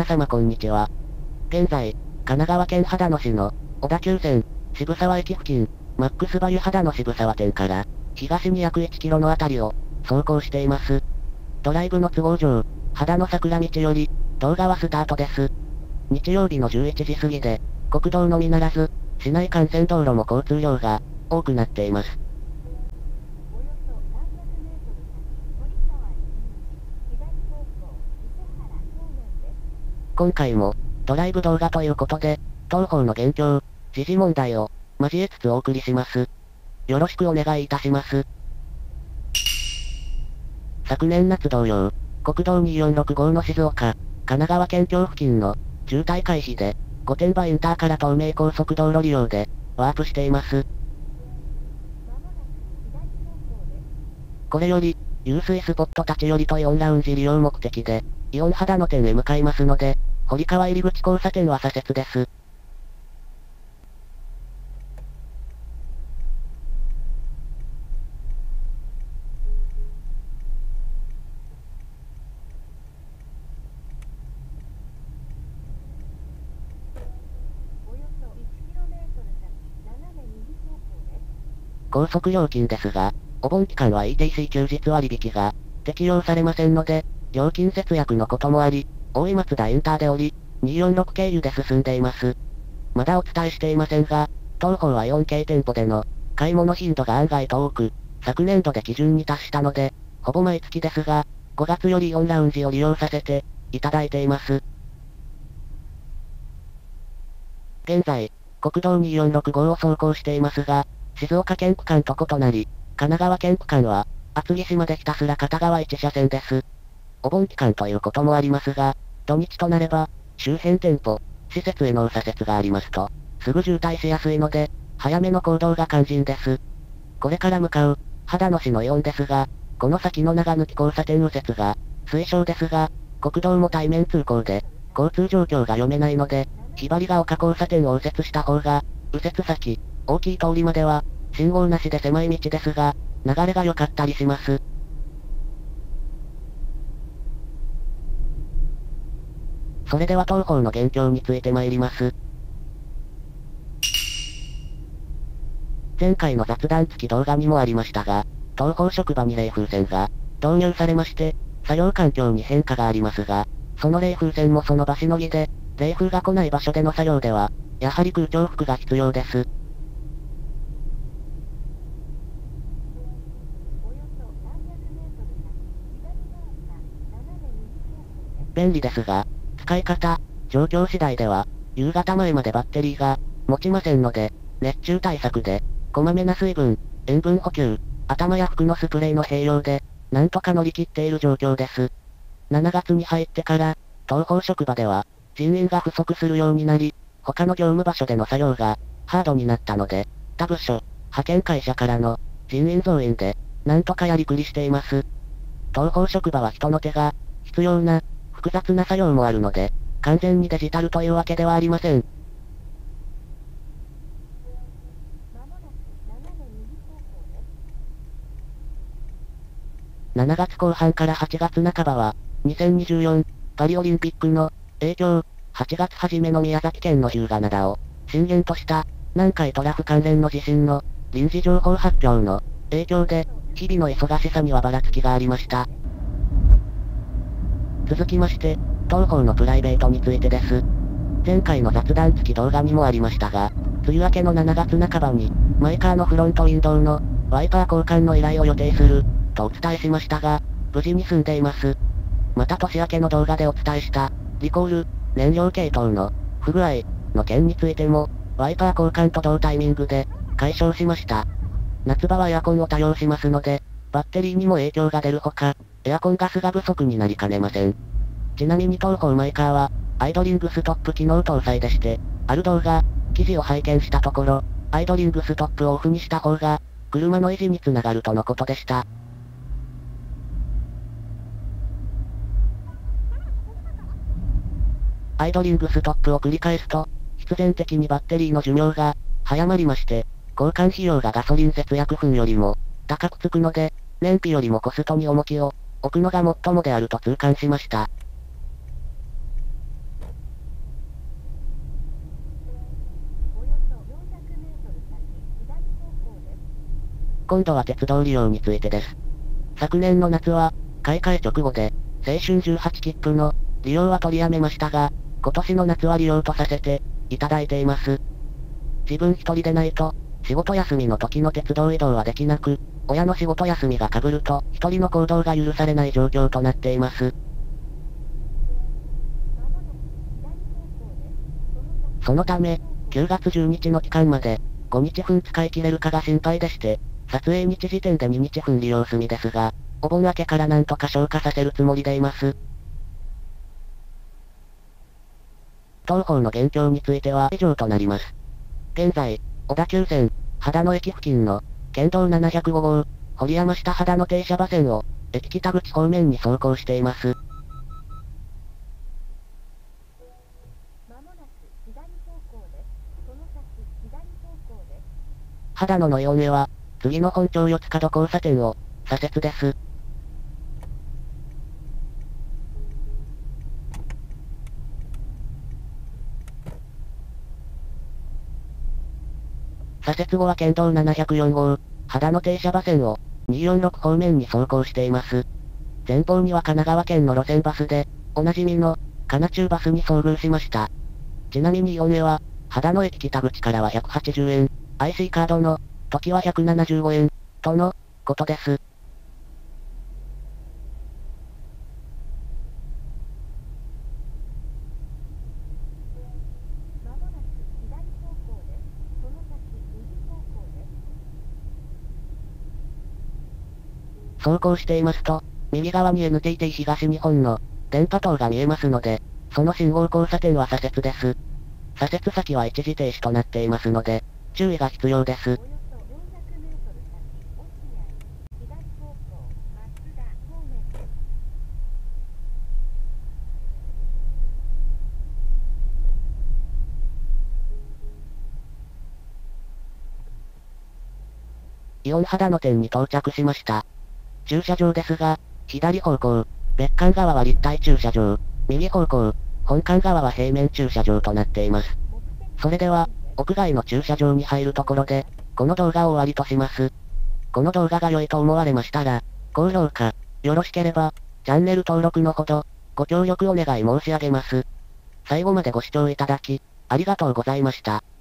様こんにちは。現在、神奈川県秦野市の小田急線渋沢駅付近、マックスバリュ秦野渋沢店から東に約1キロのあたりを走行しています。ドライブの都合上、秦野桜道より動画はスタートです。日曜日の11時過ぎで、国道のみならず、市内幹線道路も交通量が多くなっています。今回も、ドライブ動画ということで、当方の現況、時事問題を交えつつお送りします。よろしくお願いいたします。昨年夏同様、国道246号の静岡、神奈川県境付近の渋滞回避で、御殿場インターから東名高速道路利用で、ワープしています。これより、湧水スポット立ち寄りとイオンラウンジ利用目的で、イオン秦野店へ向かいますので、堀川入口交差点は左折です。高速料金ですが、お盆期間は ETC 休日割引が適用されませんので、料金節約のこともあり、大井松田インターで降り、246経由で進んでいます。まだお伝えしていませんが、当方は4系店舗での買い物頻度が案外と多く、昨年度で基準に達したので、ほぼ毎月ですが、5月よりイオンラウンジを利用させていただいています。現在、国道246号を走行していますが、静岡県区間と異なり、神奈川県区間は、厚木市までひたすら片側1車線です。お盆期間ということもありますが、土日となれば、周辺店舗、施設への右左折がありますと、すぐ渋滞しやすいので、早めの行動が肝心です。これから向かう、秦野市のイオンですが、この先の長抜き交差点右折が、推奨ですが、国道も対面通行で、交通状況が読めないので、ひばりが丘交差点を右折した方が、右折先、大きい通りまでは、信号なしで狭い道ですが、流れが良かったりします。それでは当方の現況について参ります。前回の雑談付き動画にもありましたが、当方職場に冷風扇が導入されまして、作業環境に変化がありますが、その冷風扇もその場しのぎで、冷風が来ない場所での作業では、やはり空調服が必要です。便利ですが、使い方、状況次第では、夕方前までバッテリーが持ちませんので、熱中対策で、こまめな水分、塩分補給、頭や服のスプレーの併用で、なんとか乗り切っている状況です。7月に入ってから、当方職場では、人員が不足するようになり、他の業務場所での作業が、ハードになったので、他部署、派遣会社からの、人員増員で、なんとかやりくりしています。当方職場は人の手が、必要な、複雑な作業もあるので、完全にデジタルというわけではありません。7月後半から8月半ばは、2024パリオリンピックの影響、8月初めの宮崎県の日向灘を震源とした南海トラフ関連の地震の臨時情報発表の影響で、日々の忙しさにはばらつきがありました。続きまして、当方のプライベートについてです。前回の雑談付き動画にもありましたが、梅雨明けの7月半ばに、マイカーのフロントウィンドウのワイパー交換の依頼を予定する、とお伝えしましたが、無事に済んでいます。また年明けの動画でお伝えした、リコール、燃料系統の不具合の件についても、ワイパー交換と同タイミングで解消しました。夏場はエアコンを多用しますので、バッテリーにも影響が出るほか、エアコンガスが不足になりかねません。ちなみに当方マイカーは、アイドリングストップ機能搭載でして、ある動画、記事を拝見したところ、アイドリングストップをオフにした方が、車の維持につながるとのことでした。アイドリングストップを繰り返すと、必然的にバッテリーの寿命が早まりまして、交換費用がガソリン節約分よりも高くつくので、燃費よりもコストに重きを置くのが最もであると痛感しました。 今度は鉄道利用についてです。昨年の夏は、買い替え直後で、青春18切符の利用は取りやめましたが、今年の夏は利用とさせていただいています。自分一人でないと、仕事休みの時の鉄道移動はできなく、親の仕事休みが被ると、一人の行動が許されない状況となっています。そのため、9月10日の期間まで、5日分使い切れるかが心配でして、撮影日時点で2日分利用済みですが、お盆明けからなんとか消化させるつもりでいます。当方の現況については以上となります。現在、小田急線、秦野駅付近の、県道705号、堀山下秦野停車場線を、駅北口方面に走行しています。秦野の4へは、次の本町四つ角交差点を、左折です。左折後は県道704号、秦野停車場線を、246方面に走行しています。前方には神奈川県の路線バスで、おなじみの、神奈中バスに遭遇しました。ちなみに4へは、秦野駅北口からは180円、IC カードの、時は175円、との、ことです。走行していますと、右側に NTT 東日本の、電波塔が見えますので、その信号交差点は左折です。左折先は一時停止となっていますので、注意が必要です。イオン秦野店に到着しました。駐車場ですが、左方向、別館側は立体駐車場、右方向、本館側は平面駐車場となっています。それでは、屋外の駐車場に入るところで、この動画を終わりとします。この動画が良いと思われましたら、高評価、よろしければ、チャンネル登録のほど、ご協力お願い申し上げます。最後までご視聴いただき、ありがとうございました。